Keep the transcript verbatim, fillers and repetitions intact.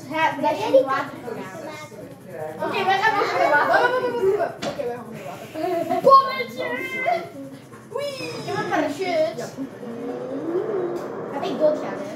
het dat je water gegaan. Oké, wij gaan weer naar water. Oké, wij gaan weer water. Bommetje! Oei! Ik heb een parachute. Ga ik doodgaan, hè?